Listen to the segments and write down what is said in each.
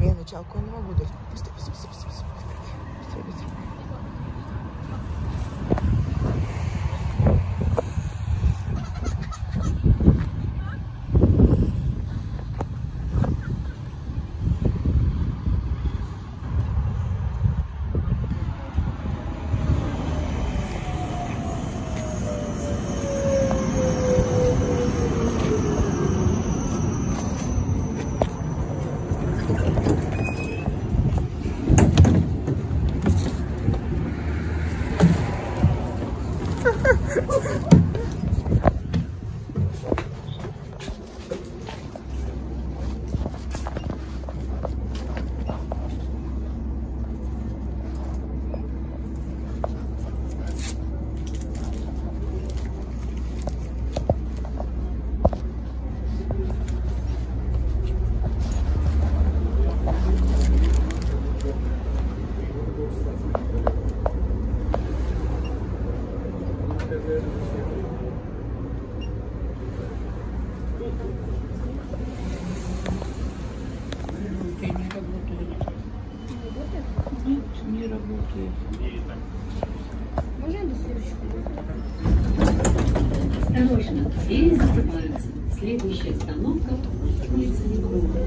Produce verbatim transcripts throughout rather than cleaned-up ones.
Я началку не могу дать. Быстрее, быстрее, быстрее, быстрее, быстрее, быстрее. Не работает. Можно до следующего? Осторожно, двери закрываются. Следующая остановка – улица Негрова.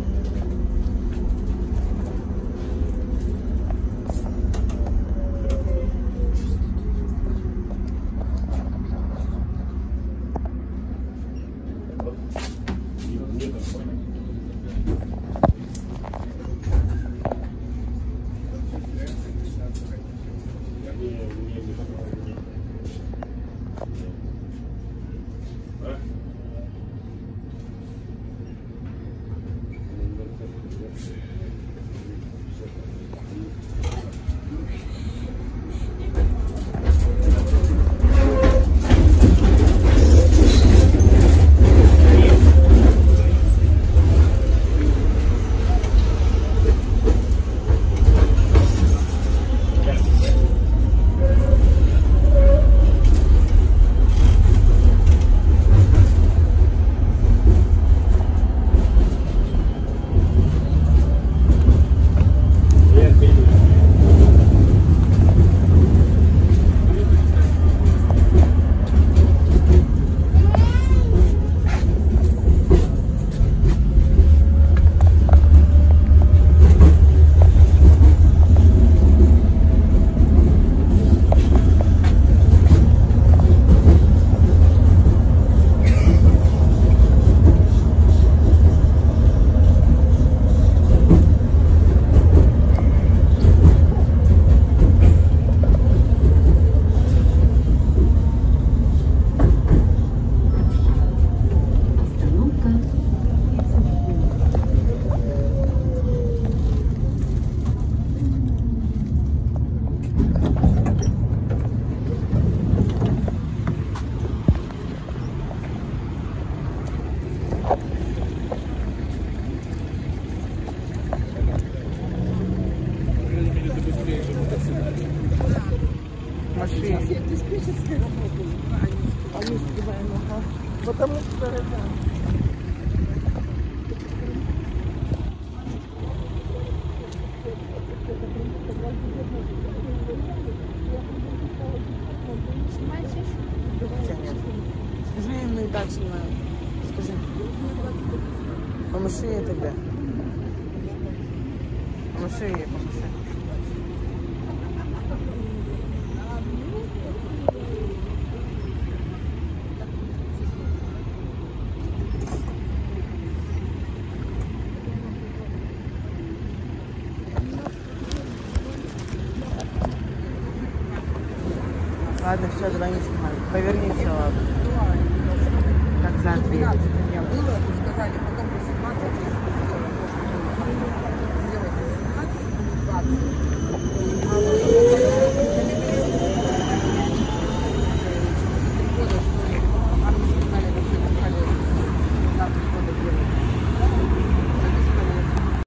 Ты спишешь с работу? А не успеваем, ага. Потому что это... Снимаете? Скажи, мы и так снимаем. Скажи. Помаши ей тогда. Помаши ей, помаши. Ладно, все, давай не снимай. Поверни все, ладно. Как за дверь. Было, сказали,